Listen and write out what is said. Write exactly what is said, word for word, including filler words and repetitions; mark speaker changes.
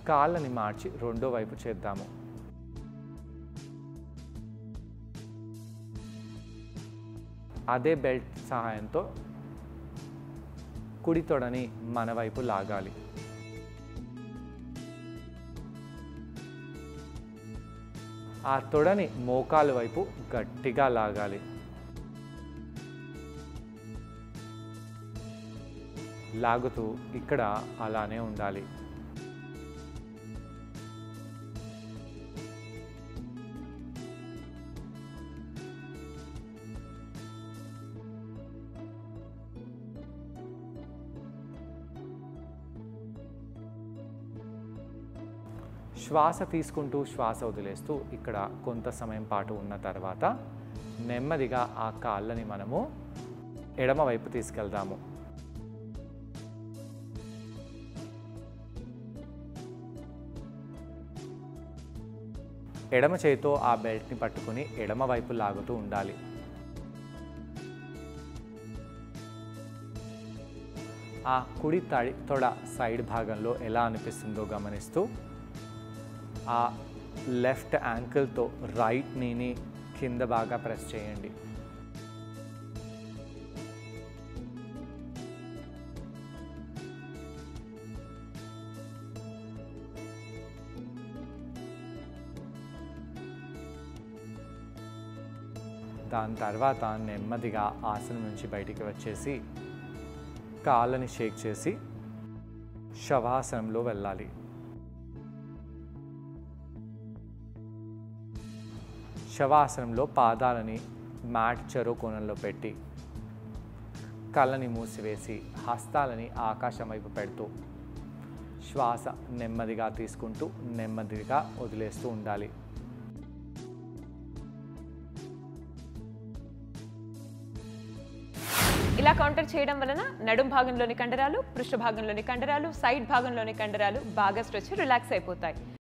Speaker 1: కాళ్ళని మార్చి రెండో వైపు చేద్దాము. అదే బెల్ట్ సహాయంతో కుడి తొడని మన వైపు లాగాలి. ఆ తొడని మోకాలు వైపు గట్టిగా లాగాలి. లాగుతూ ఇక్కడ అలానే ఉండాలి. శ్వాస తీసుకుంటూ శ్వాస వదిలేస్తూ ఇక్కడ కొంత సమయం పాటు ఉన్న తర్వాత నెమ్మదిగా ఆ కాళ్ళని మనము ఎడమ వైపు తీసుకెళ్దాము. ఎడమ చేతితో ఆ బెల్ట్ని పట్టుకుని ఎడమ వైపు లాగుతూ ఉండాలి. ఆ కుడి తడి తొడ సైడ్ భాగంలో ఎలా అనిపిస్తుందో గమనిస్తూ ఆ లెఫ్ట్ యాంకిల్తో రైట్ నీని కింద బాగా ప్రెస్ చేయండి. దాని తర్వాత నెమ్మదిగా ఆసనం నుంచి బయటికి వచ్చేసి కాళ్ళని షేక్ చేసి శవాసనంలో వెళ్ళాలి. శవాసనంలో పాదాలని మ్యాట్ చెరో కోణంలో పెట్టి కళ్ళని మూసివేసి హస్తాలని ఆకాశం వైపు పెడుతూ శ్వాస నెమ్మదిగా తీసుకుంటూ నెమ్మదిగా వదిలేస్తూ ఉండాలి.
Speaker 2: ఇలా కౌంటర్ చేయడం వలన నడుం భాగంలోని కండరాలు, పృష్ఠ భాగంలోని కండరాలు, సైడ్ భాగంలోని కండరాలు బాగా స్ట్రెచ్ రిలాక్స్ అయిపోతాయి.